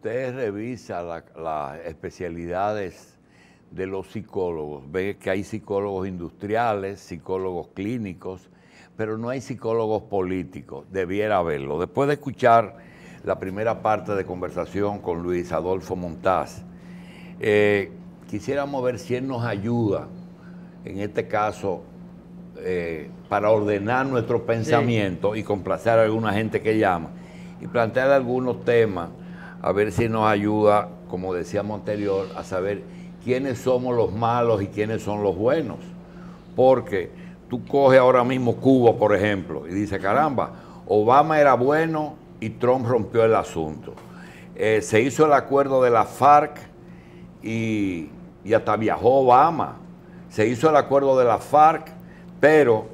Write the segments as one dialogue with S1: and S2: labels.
S1: usted revisa las especialidades de los psicólogos, ve que hay psicólogos industriales, psicólogos clínicos, pero no hay psicólogos políticos. Debiera haberlo. Después de escuchar la primera parte de conversación con Luis Adolfo Montaz, quisiéramos ver si él nos ayuda, en este caso, para ordenar nuestro pensamiento y complacer a alguna gente que llama y plantear algunos temas, a ver si nos ayuda, como decíamos anterior, a saber quiénes somos los malos y quiénes son los buenos. Porque tú coges ahora mismo Cuba, por ejemplo, y dices, caramba, Obama era bueno y Trump rompió el asunto. Se hizo el acuerdo de la FARC y hasta viajó Obama. Se hizo el acuerdo de la FARC, pero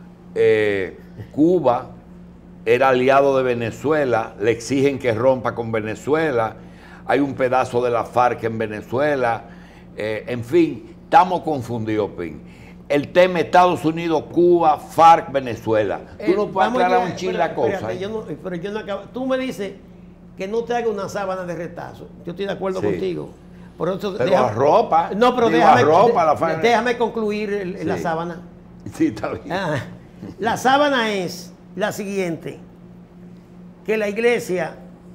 S1: Cuba era aliado de Venezuela, le exigen que rompa con Venezuela, hay un pedazo de la FARC en Venezuela, en fin, estamos confundidos, Pin. El tema Estados Unidos, Cuba, FARC, Venezuela. Tú no puedes aclarar un chin la cosa.
S2: Pero yo no acabo. Tú me dices que no te haga una sábana de retazo. Yo estoy de acuerdo contigo. Por eso,
S1: pero déjame, ropa.
S2: No, pero déjame concluir la
S1: sí.
S2: sábana.
S1: Sí, está bien.
S2: La sábana es la siguiente, que la iglesia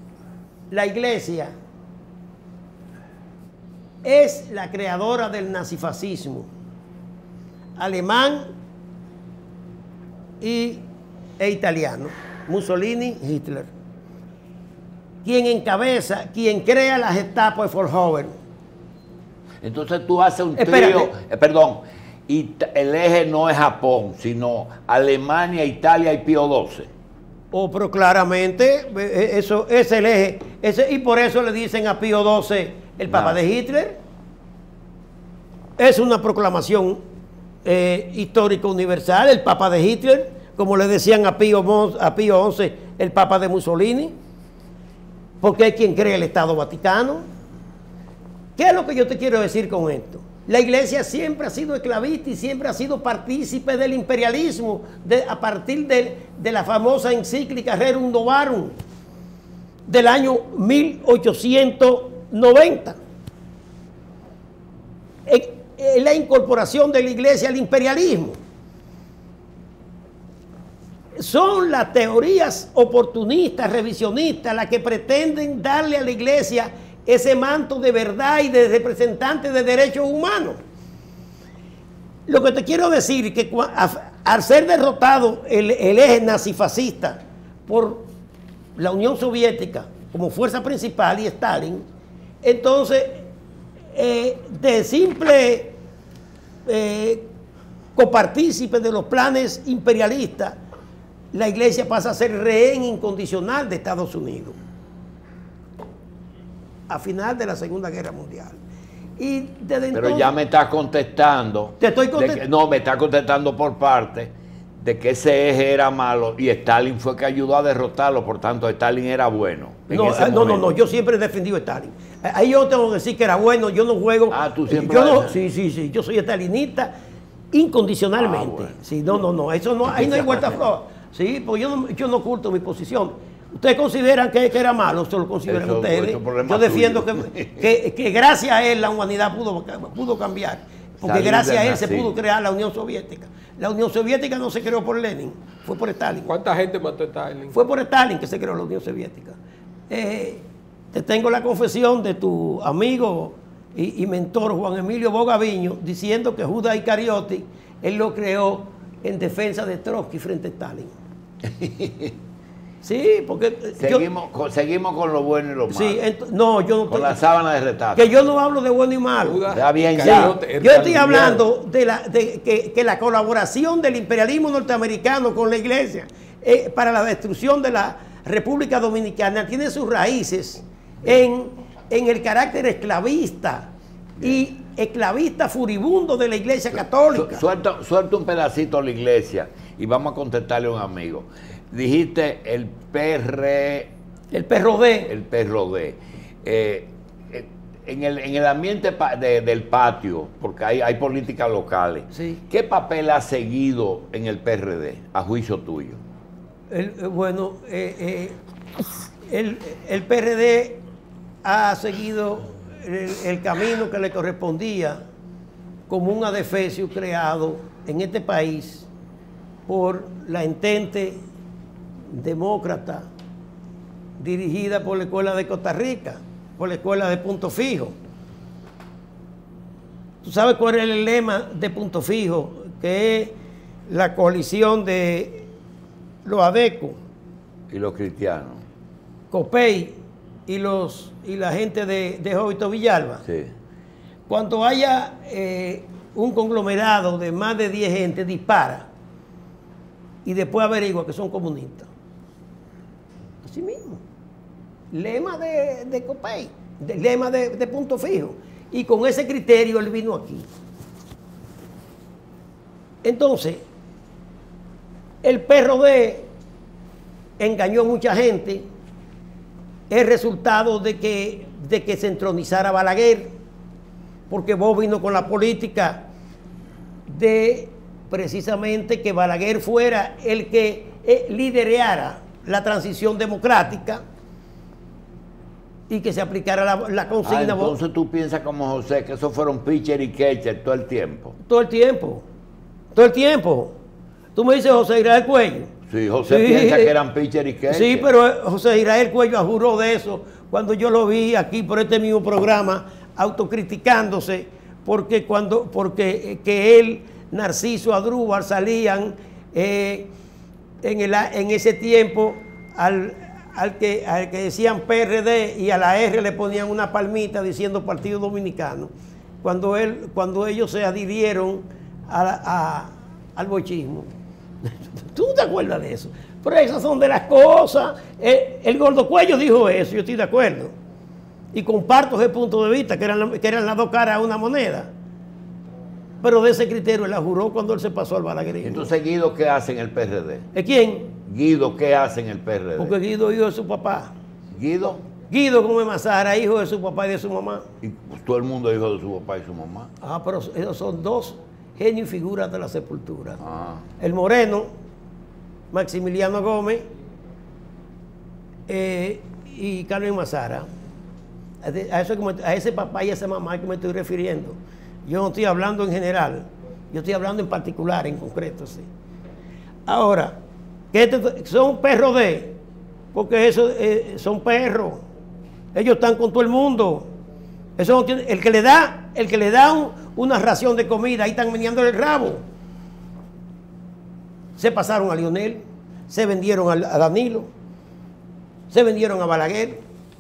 S2: es la creadora del nazifascismo alemán e italiano, Mussolini, Hitler. Quien encabeza, quien crea la Gestapo es Verhoeven.
S1: Entonces tú haces un trío, perdón, y el eje no es Japón, sino Alemania, Italia y Pío XII.
S2: Oh, pero claramente, eso es el eje. Y por eso le dicen a Pío XII el Papa de Hitler. Es una proclamación histórica universal, el Papa de Hitler, como le decían a Pío XI, el Papa de Mussolini, porque es quien crea el Estado Vaticano. ¿Qué es lo que yo te quiero decir con esto? La iglesia siempre ha sido esclavista y siempre ha sido partícipe del imperialismo a partir de la famosa encíclica Rerum Novarum del año 1890. La incorporación de la iglesia al imperialismo. Son las teorías oportunistas, revisionistas, las que pretenden darle a la iglesia ese manto de verdad y de representante de derechos humanos. Lo que te quiero decir es que al ser derrotado el eje nazifascista por la Unión Soviética como fuerza principal y Stalin, entonces de simple copartícipe de los planes imperialistas, la iglesia pasa a ser rehén incondicional de Estados Unidos a final de la Segunda Guerra Mundial. Y desde
S1: pero
S2: entonces,
S1: ya me estás contestando.
S2: Te estoy contestando.
S1: No, me estás contestando por parte de que ese eje era malo y Stalin fue que ayudó a derrotarlo, por tanto Stalin era bueno.
S2: No, yo siempre he defendido a Stalin. Ahí yo tengo que decir que era bueno, yo no juego.
S1: Tú siempre.
S2: Sí, yo soy stalinista incondicionalmente.
S1: Bueno.
S2: Sí, no, eso no, ahí no hay vuelta floja. Sí, porque yo no oculto mi posición. ¿Ustedes consideran que era malo? Eso lo consideran ustedes. Yo defiendo que gracias a él la humanidad pudo cambiar. Porque gracias a él se pudo crear la Unión Soviética. La Unión Soviética no se creó por Lenin, fue por Stalin.
S3: ¿Cuánta gente mató a Stalin?
S2: Fue por Stalin que se creó la Unión Soviética. Te tengo la confesión de tu amigo y mentor Juan Emilio Bogaviño diciendo que Judas Iscariote él lo creó en defensa de Trotsky frente a Stalin. Sí, porque
S1: seguimos con lo bueno y lo malo.
S2: Sí, yo no
S1: con la sábana de retazo.
S2: Que yo no hablo de bueno y malo.
S1: Está bien, ya.
S2: Yo estoy hablando que la colaboración del imperialismo norteamericano con la iglesia para la destrucción de la República Dominicana tiene sus raíces en el carácter esclavista y esclavista furibundo de la iglesia católica.
S1: Suelta un pedacito a la iglesia y vamos a contestarle a un amigo. Dijiste el PRD. En el ambiente del patio, porque hay políticas locales,
S2: sí.
S1: ¿Qué papel ha seguido en el PRD, a juicio tuyo?
S2: El PRD ha seguido el camino que le correspondía como un adefesio creado en este país por la entente demócrata dirigida por la Escuela de Costa Rica, por la Escuela de Punto Fijo. ¿Tú sabes cuál es el lema de Punto Fijo? Que es la coalición de los ADECO
S1: Y los cristianos.
S2: COPEI y la gente de Jovito Villalba.
S1: Sí.
S2: Cuando haya un conglomerado de más de 10 gente, dispara y después averigua que son comunistas. Así mismo. Lema de COPEI, lema de Punto Fijo. Y con ese criterio él vino aquí. Entonces, el PRD engañó a mucha gente. Es resultado de que se entronizara Balaguer, porque vos vino con la política de precisamente que Balaguer fuera el que liderara la transición democrática y que se aplicara la consigna.
S1: Entonces tú piensas como José que esos fueron pitcher y catcher todo el tiempo.
S2: Todo el tiempo. Todo el tiempo. Tú me dices José Israel Cuello.
S1: Sí, José piensa que eran pitcher y catcher.
S2: Sí, pero José Israel Cuello juró de eso cuando yo lo vi aquí por este mismo programa, autocriticándose, porque que él, Narciso Adrúbal, salían en ese tiempo al que decían PRD y a la R le ponían una palmita diciendo Partido Dominicano, cuando ellos se adhirieron al bochismo. ¿Tú no te acuerdas de eso? Pero esas son de las cosas. El Gordo Cuello dijo eso, yo estoy de acuerdo. Y comparto ese punto de vista, que eran las dos caras de una moneda. Pero de ese criterio él la juró cuando él se pasó al balaguerismo.
S1: Entonces, Guido, ¿qué hace en el PRD?
S2: ¿De quién?
S1: Guido, ¿qué hace en el PRD?
S2: Porque Guido hijo de su papá.
S1: ¿Guido?
S2: Guido Gómez Mazara, hijo de su papá y de su mamá.
S1: Y pues, todo el mundo es hijo de su papá y su mamá.
S2: Ah, pero esos son dos genios y figuras de la sepultura.
S1: Ah.
S2: El Moreno, Maximiliano Gómez y Carmen Mazara. A ese papá y a esa mamá que me estoy refiriendo. Yo no estoy hablando en general, yo estoy hablando en particular, en concreto, sí. Ahora, son perros porque esos son perros. Ellos están con todo el mundo. Eso no tiene, el que le da una ración de comida, ahí están meneándole el rabo. Se pasaron a Lionel, se vendieron a Danilo, se vendieron a Balaguer,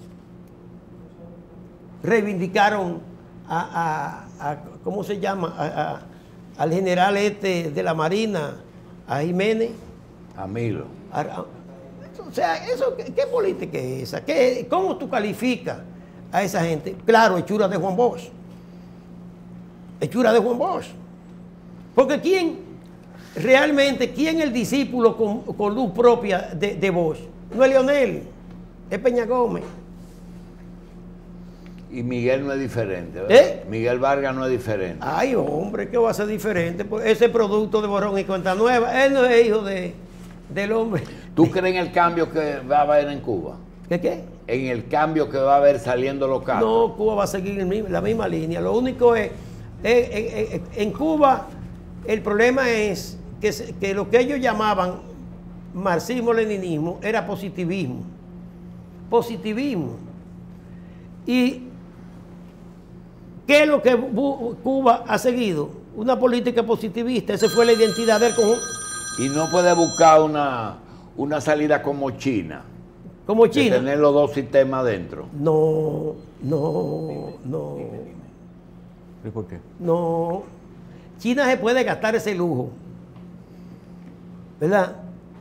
S2: reivindicaron ¿cómo se llama? Al general de la Marina, a Jiménez.
S1: A Milo.
S2: O sea, ¿qué política es esa? ¿Cómo tú calificas a esa gente? Claro, hechura de Juan Bosch. Hechura de Juan Bosch. Porque ¿quién es el discípulo con luz propia de Bosch? No es Lionel, es Peña Gómez.
S1: Y Miguel no es diferente, ¿verdad? Miguel Vargas no es diferente.
S2: Ay, hombre, ¿qué va a ser diferente? Pues ese producto de borrón y cuenta nueva, él no es hijo del hombre.
S1: ¿Tú crees en el cambio que va a haber en Cuba?
S2: ¿Qué?
S1: En el cambio que va a haber saliendo los carros.
S2: No, Cuba va a seguir la misma línea. Lo único es, en Cuba, el problema es que lo que ellos llamaban marxismo-leninismo era positivismo. Positivismo. Y ¿qué es lo que Cuba ha seguido? Una política positivista. Esa fue la identidad del conjunto.
S1: Y no puede buscar una salida como China.
S2: Como China.
S1: De tener los dos sistemas dentro.
S2: No.
S1: ¿Y por qué?
S2: No. China se puede gastar ese lujo, ¿verdad?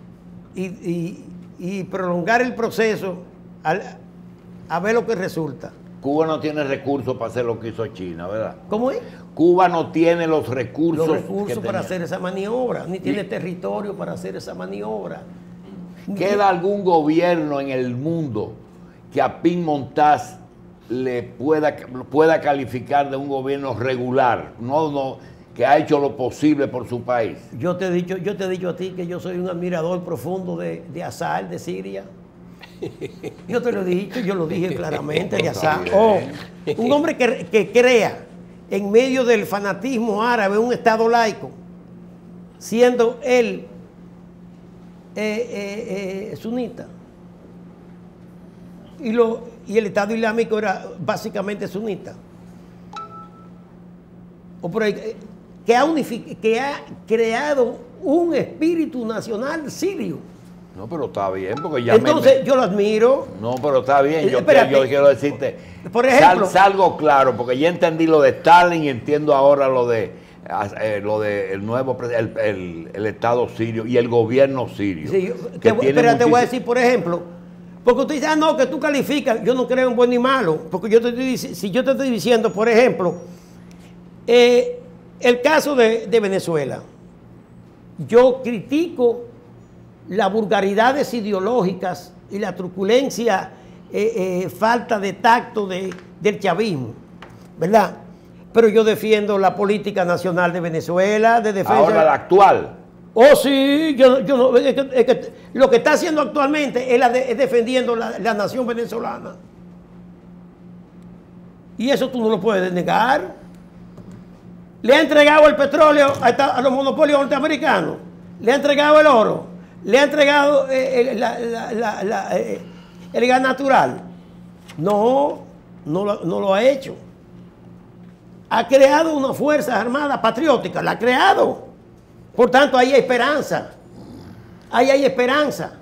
S2: Y prolongar el proceso a ver lo que resulta.
S1: Cuba no tiene recursos para hacer lo que hizo China, ¿verdad?
S2: ¿Cómo es?
S1: Cuba no tiene los recursos
S2: para hacer esa maniobra, ni tiene territorio para hacer esa maniobra.
S1: ¿Queda algún gobierno en el mundo que a Pin Montaz le pueda calificar de un gobierno regular, no que ha hecho lo posible por su país?
S2: Yo te he dicho a ti que yo soy un admirador profundo de Assad, de Siria. Yo te lo he dicho, yo lo dije claramente.
S1: Está
S2: Un hombre que crea en medio del fanatismo árabe un Estado laico, siendo él sunita. Y el Estado Islámico era básicamente sunita. O por ahí, que ha creado un espíritu nacional sirio.
S1: No, pero está bien, porque ya
S2: entonces yo lo admiro.
S1: No, pero está bien, yo quiero decirte,
S2: por ejemplo,
S1: salgo claro, porque ya entendí lo de Stalin y entiendo ahora lo de el nuevo el Estado sirio y el gobierno sirio.
S2: Sí, pero te voy a decir, por ejemplo, porque usted dice, no, que tú calificas, yo no creo en bueno ni malo, porque si yo te estoy diciendo, por ejemplo, el caso de Venezuela, yo critico las vulgaridades ideológicas y la truculencia, falta de tacto del chavismo, ¿verdad? Pero yo defiendo la política nacional de Venezuela, de defensa.
S1: Ahora la actual.
S2: Oh, sí, es que lo que está haciendo actualmente es defendiendo la nación venezolana. Y eso tú no lo puedes negar. Le ha entregado el petróleo a los monopolios norteamericanos. Le ha entregado el oro. Le ha entregado el gas natural. No lo ha hecho. Ha creado una fuerza armada patriótica. La ha creado. Por tanto, ahí hay esperanza. Ahí hay esperanza.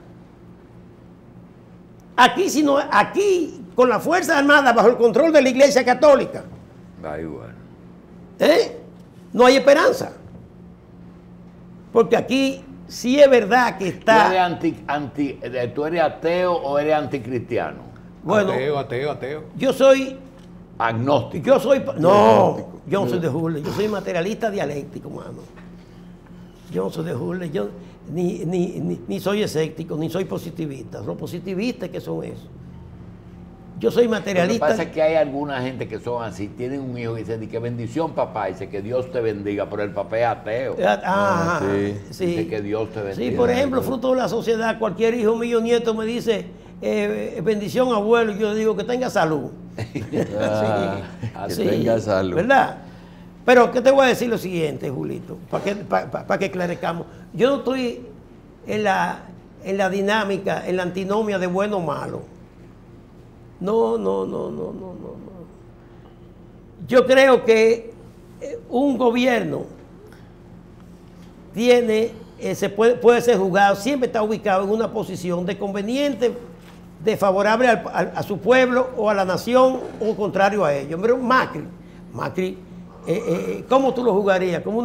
S2: Aquí, con la Fuerza Armada bajo el control de la Iglesia Católica,
S1: Da igual.
S2: no hay esperanza. Porque aquí sí es verdad que está...
S1: ¿Tú eres ateo o eres anticristiano?
S2: Bueno,
S3: ateo.
S2: yo soy...
S1: Agnóstico.
S2: Yo no soy de Hurley. Yo soy materialista dialéctico, mano. Yo no soy de Hurley. Yo ni soy escéptico, ni soy positivista. Los positivistas que son eso. Yo soy materialista.
S1: Lo que pasa es que hay alguna gente que son así, tienen un hijo y dicen que bendición papá, dice que Dios te bendiga, pero el papá es ateo.
S2: Sí.
S1: Dice que Dios te bendiga.
S2: Sí, por ejemplo, fruto de la sociedad, cualquier hijo mío, nieto me dice, bendición abuelo, y yo digo que tenga salud.
S3: Que tenga salud.
S2: ¿Verdad? Pero, ¿qué te voy a decir lo siguiente, Julito? Para que esclarezcamos. Yo no estoy en la dinámica, en la antinomia de bueno o malo. No. Yo creo que un gobierno puede ser juzgado, siempre está ubicado en una posición de conveniente, de favorable a su pueblo o a la nación, o contrario a ellos. Pero Macri, ¿cómo tú lo jugarías? Como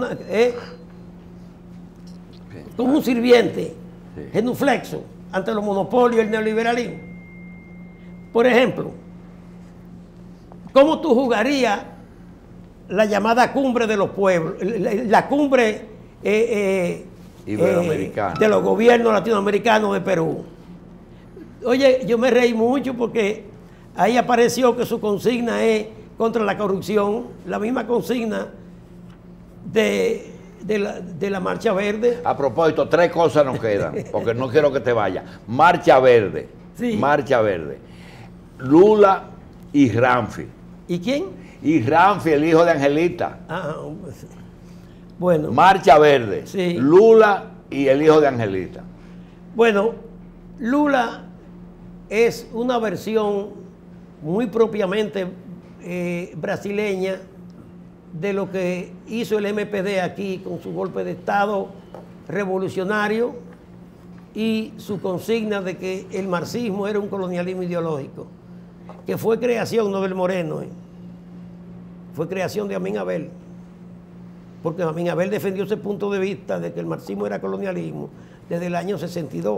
S2: un sirviente, genuflexo, ante los monopolios y el neoliberalismo. Por ejemplo, ¿cómo tú jugarías la llamada cumbre de los pueblos, la cumbre
S1: iberoamericana
S2: de los gobiernos latinoamericanos de Perú? Oye, yo me reí mucho porque ahí apareció que su consigna es contra la corrupción, la misma consigna de la Marcha Verde.
S1: A propósito, 3 cosas nos quedan, porque no quiero que te vayas. Marcha Verde.
S2: Sí.
S1: Marcha Verde. Lula y Ramfi.
S2: ¿Y quién?
S1: Y Ramfi, el hijo de Angelita.
S2: Bueno.
S1: Marcha Verde.
S2: Sí.
S1: Lula y el hijo de Angelita.
S2: Bueno, Lula es una versión muy propiamente brasileña de lo que hizo el MPD aquí con su golpe de Estado revolucionario y su consigna de que el marxismo era un colonialismo ideológico, que fue creación no del Moreno, fue creación de Amin Abel, porque Amin Abel defendió ese punto de vista de que el marxismo era colonialismo desde el año 62.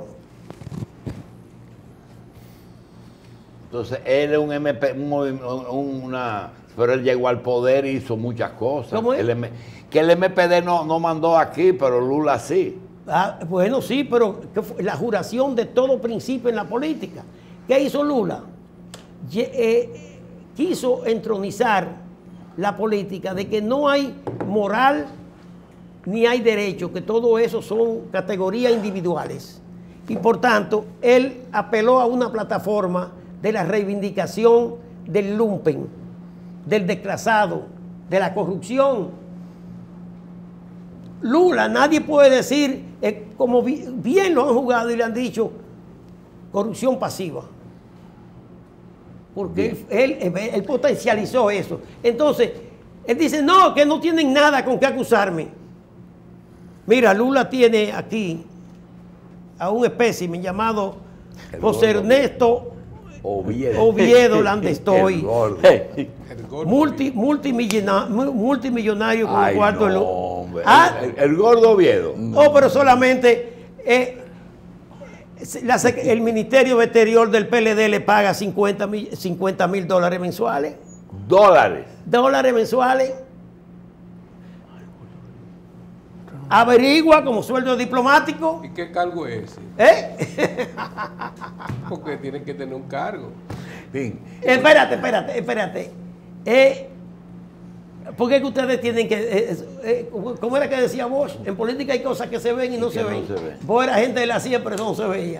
S1: Entonces, él es un MP, pero él llegó al poder y hizo muchas cosas.
S2: ¿Cómo es?
S1: Que el MPD no mandó aquí, pero Lula sí.
S2: Bueno, sí, pero la juración de todo principio en la política. ¿Qué hizo Lula? Quiso entronizar la política de que no hay moral ni hay derecho, que todo eso son categorías individuales. Y por tanto, él apeló a una plataforma de la reivindicación del lumpen, del desclasado, de la corrupción. Lula, nadie puede decir, como bien lo han jugado y le han dicho, corrupción pasiva. Porque él potencializó eso. Entonces, él dice, no, que no tienen nada con qué acusarme. Mira, Lula tiene aquí a un espécimen llamado José Ernesto Oviedo Landestoy. Multimillonario con
S1: Ay,
S2: un cuarto
S1: no,
S2: de
S1: el gordo Oviedo.
S2: Oh, pero solamente el Ministerio Exterior del PLD le paga $50,000 mensuales. Dólares mensuales. Averigua como sueldo diplomático.
S4: ¿Y qué cargo es ese? Porque tienen que tener un cargo.
S1: Fin.
S2: Espérate. ¿Por qué que ustedes tienen que... ¿cómo era que decía Bosch? En política hay cosas que se ven y no se ven. Vos eras gente de la CIA, pero eso no se veía.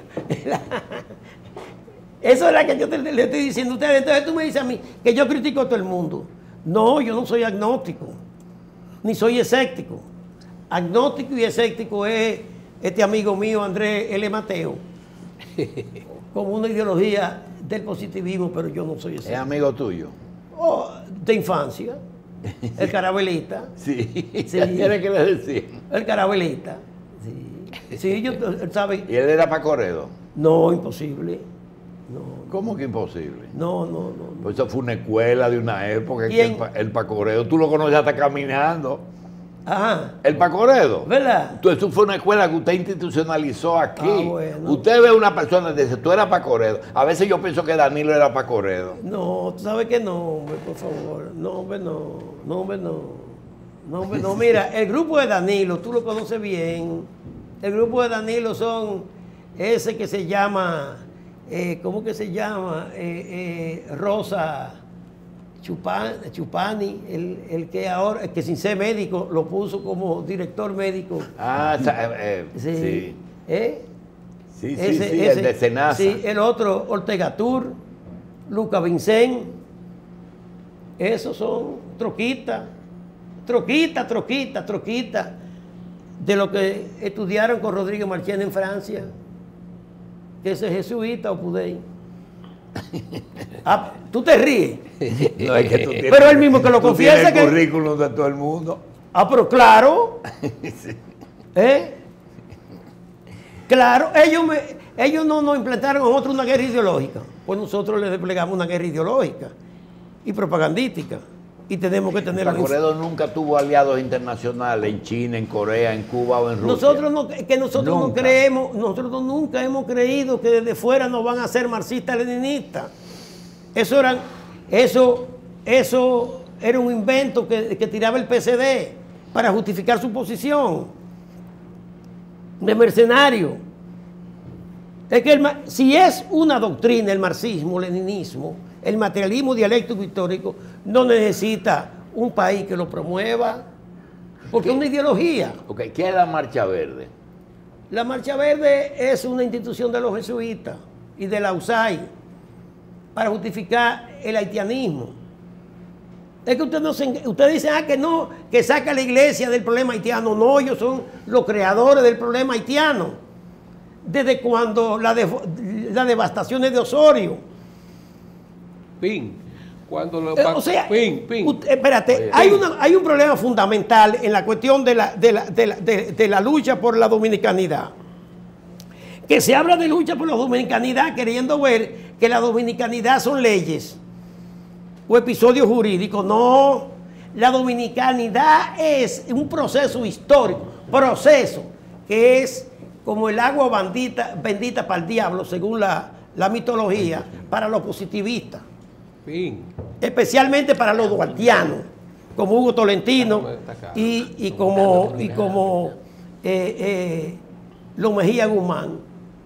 S2: Eso es la que yo le estoy diciendo a ustedes. Entonces tú me dices a mí que yo critico a todo el mundo. No, yo no soy agnóstico, ni soy escéptico. Agnóstico y escéptico es este amigo mío, Andrés L. Mateo, como una ideología del positivismo, pero yo no soy escéptico.
S1: ¿Es amigo tuyo?
S2: Oh, de infancia, el carabelista.
S1: Sí. ¿Quiere que le decía?
S2: El carabelista. Sí, yo, ¿sabe?
S1: ¿Y él era pacoredo?
S2: No, imposible. No.
S1: ¿Cómo que imposible?
S2: No.
S1: Pues eso fue una escuela de una época.
S2: ¿Quién?
S1: El pacoredo, tú lo conoces hasta caminando.
S2: Ajá.
S1: El pacoredo.
S2: ¿Verdad?
S1: Entonces, eso fue una escuela que usted institucionalizó aquí.
S2: Bueno.
S1: Usted ve a una persona y dice, tú eras pacoredo. A veces yo pienso que Danilo era pacoredo.
S2: No, tú sabes que no, hombre, por favor. No, hombre, no. Mira, el grupo de Danilo, tú lo conoces bien. El grupo de Danilo son ese que se llama, ¿cómo que se llama? Rosa Chupani, el que ahora, el que sin ser médico, lo puso como director médico.
S1: Sí. Sí,
S2: Ese,
S1: el de Senasa.
S2: Sí, el otro, Ortega Tur, Luca Vincent. Esos son troquitas, de lo que estudiaron con Rodrigo Marchena en Francia, que ese es jesuita o pudey. Ah, tú te ríes.
S1: No, es que tú tienes,
S2: pero él mismo que lo confiesa
S1: que el currículum de todo el mundo.
S2: Ah, pero claro.
S1: Sí.
S2: Claro, ellos no nos implantaron a nosotros una guerra ideológica. Pues nosotros les desplegamos una guerra ideológica y propagandística. Y tenemos que tener...
S1: Pacoredo nunca tuvo aliados internacionales en China, en Corea, en Cuba o en Rusia.
S2: Nosotros nunca hemos creído que desde fuera nos van a hacer marxistas-leninistas. Eso era un invento que tiraba el PCD para justificar su posición de mercenario. Es que si es una doctrina el marxismo-leninismo, el materialismo dialéctico histórico, no necesita un país que lo promueva, porque es una ideología.
S1: Okay. ¿Qué es la Marcha Verde?
S2: La Marcha Verde es una institución de los jesuitas y de la USAID para justificar el haitianismo. Es que ustedes dicen que no, que saca a la iglesia del problema haitiano. No, ellos son los creadores del problema haitiano. Desde cuando las devastaciones de Osorio. Espérate, hay un problema fundamental en la cuestión de la lucha por la dominicanidad. Que se habla de lucha por la dominicanidad queriendo ver que la dominicanidad son leyes o episodios jurídicos. No, la dominicanidad es un proceso histórico, que es como el agua bendita para el diablo, según la mitología, para los positivistas. Especialmente para los duartianos, como Hugo Tolentino y como los Mejía Guzmán,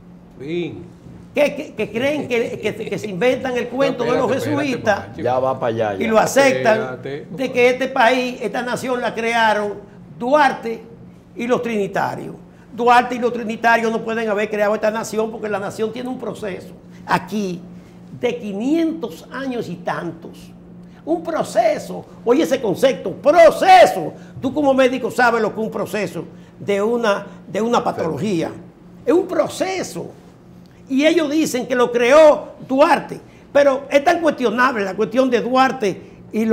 S2: que creen que se inventan el cuento de los jesuitas.
S1: Ya va para allá.
S2: Y lo aceptan de que este país, esta nación la crearon Duarte y los trinitarios. Duarte y los trinitarios no pueden haber creado esta nación porque la nación tiene un proceso aquí de 500 años y tantos. Un proceso, oye ese concepto, proceso. Tú como médico sabes lo que es un proceso de una patología. Es un proceso. Y ellos dicen que lo creó Duarte. Pero es tan cuestionable la cuestión de Duarte y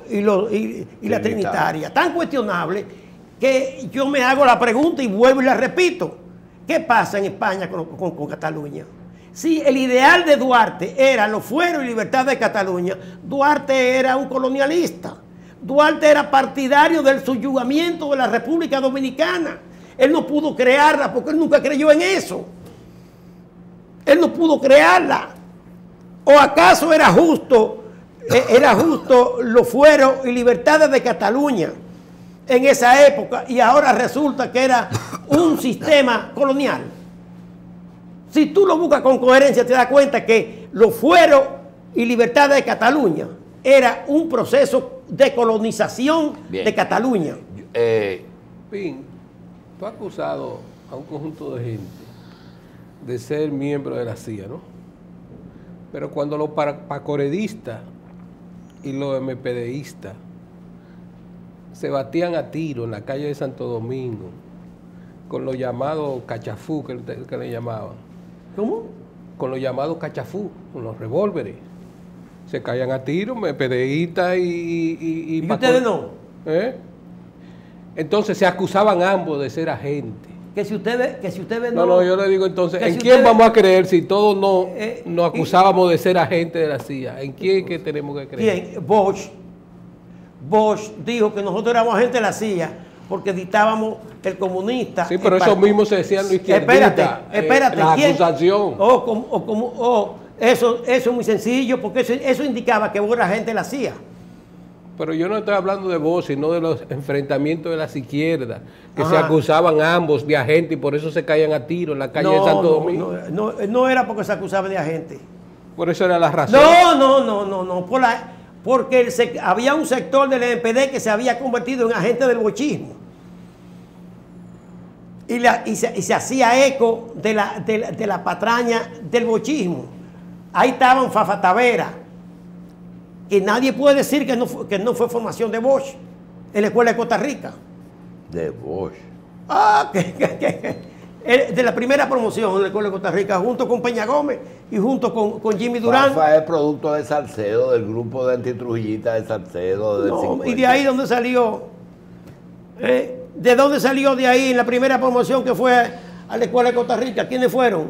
S2: la Trinitaria. Tan cuestionable que yo me hago la pregunta y vuelvo y la repito. ¿Qué pasa en España con Cataluña? Si el ideal de Duarte era los fueros y libertad de Cataluña, Duarte era un colonialista. Duarte era partidario del subyugamiento de la República Dominicana. Él no pudo crearla porque él nunca creyó en eso. Él no pudo crearla. ¿O acaso era justo los fueros y libertades de Cataluña en esa época y ahora resulta que era un sistema colonial? Si tú lo buscas con coherencia, te das cuenta que los fueros y libertades de Cataluña era un proceso de colonización de Cataluña.
S4: Pin, tú has acusado a un conjunto de gente de ser miembro de la CIA, ¿no? Pero cuando los pacoredistas y los MPDistas se batían a tiro en la calle de Santo Domingo con los llamados cachafú, que le llamaban.
S2: ¿Cómo?
S4: Con los llamados cachafú, con los revólveres. Se caían a tiro, MPDistas
S2: ¿Y ustedes no?
S4: Entonces se acusaban ambos de ser agentes.
S2: Que si ustedes no...
S4: No, yo le digo entonces, ¿en
S2: si
S4: quién
S2: ustedes,
S4: vamos a creer si todos nos acusábamos de ser agentes de la CIA? ¿En quién que tenemos que creer?
S2: ¿Quién? Bosch dijo que nosotros éramos agentes de la CIA porque dictábamos el comunista.
S4: Sí, pero eso mismo se decían los izquierdistas.
S2: Espérate.
S4: La
S2: ¿quién?
S4: acusación.
S2: Eso es muy sencillo porque eso indicaba que vos eras agente de la CIA.
S4: Pero yo no estoy hablando de vos, sino de los enfrentamientos de las izquierdas, que se acusaban ambos de agentes y por eso se caían a tiro en la calle de Santo Domingo.
S2: No era porque se acusaban de agente.
S4: Por eso era la razón.
S2: No. Porque había un sector del MPD que se había convertido en agente del bochismo. Y se hacía eco de la patraña del bochismo. Ahí estaban Fafa Tavera, que nadie puede decir que no fue formación de Bosch en la escuela de Costa Rica.
S1: De Bosch.
S2: De la primera promoción en la escuela de Costa Rica, junto con Peña Gómez y junto con Jimmy Durán.
S1: Fafa es producto de Salcedo, del grupo de antitrujillistas de Salcedo. Del 50.
S2: Y de ahí donde salió, ¿de dónde salió de ahí en la primera promoción que fue a la escuela de Costa Rica? ¿Quiénes fueron?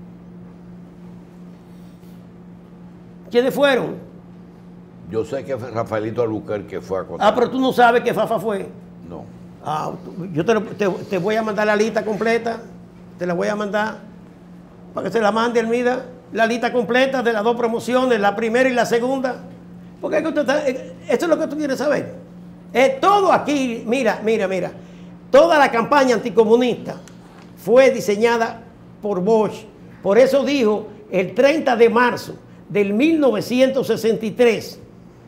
S1: Yo sé que Rafaelito Albuquerque fue a Costa Rica.
S2: Pero tú no sabes que Fafa fue.
S1: No.
S2: Yo te voy a mandar la lista completa. Te la voy a mandar para que se la mande Elmida. La lista completa de las dos promociones, la primera y la segunda. Porque esto es lo que tú quieres saber. Todo aquí, mira. Toda la campaña anticomunista fue diseñada por Bosch. Por eso dijo el 30 de marzo del 1963,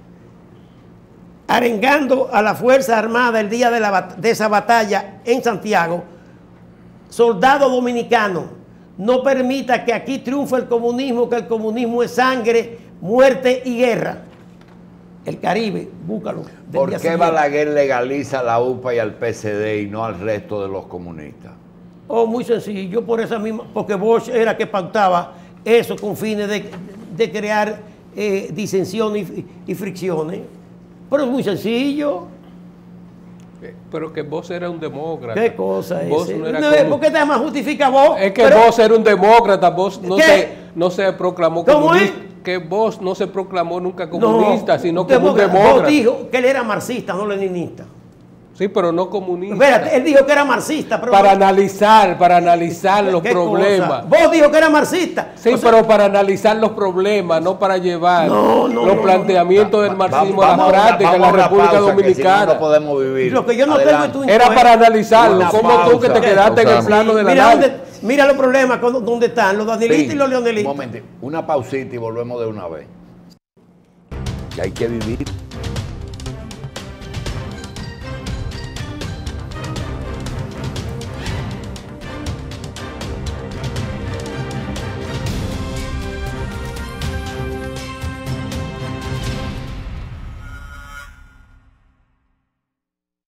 S2: arengando a la Fuerza Armada el día de esa batalla en Santiago: soldado dominicano, no permita que aquí triunfe el comunismo, que el comunismo es sangre, muerte y guerra. El Caribe, búscalo.
S1: ¿Por qué Balaguer legaliza a la UPA y al PCD y no al resto de los comunistas?
S2: Muy sencillo, por esa misma, porque Bosch era que pautaba eso con fines de crear disensiones y fricciones. Pero es muy sencillo.
S4: Pero que vos era un demócrata.
S2: ¿Qué cosa es?
S4: ¿Por
S2: qué te más justifica vos?
S4: Es que vos era un demócrata, vos no se proclamó comunista. Que vos no se proclamó nunca comunista, sino como un demócrata.
S2: Vos dijo que él era marxista, no leninista.
S4: Sí, pero no comunista.
S2: Espérate, él dijo que era marxista. Pero
S4: para analizar los problemas.
S2: Cosa? Vos dijo que era marxista.
S4: Sí, pero para analizar los problemas, no para llevar los planteamientos del marxismo a la práctica en la República Dominicana.
S1: Si no podemos vivir.
S2: Lo que yo no tengo es tu
S4: era para analizarlo. Como tú que te quedaste en el plano de la
S2: mira los problemas, ¿dónde están? Los danielistas y los leonelistas.
S1: Un momento, una pausita y volvemos de una vez. Que hay que vivir.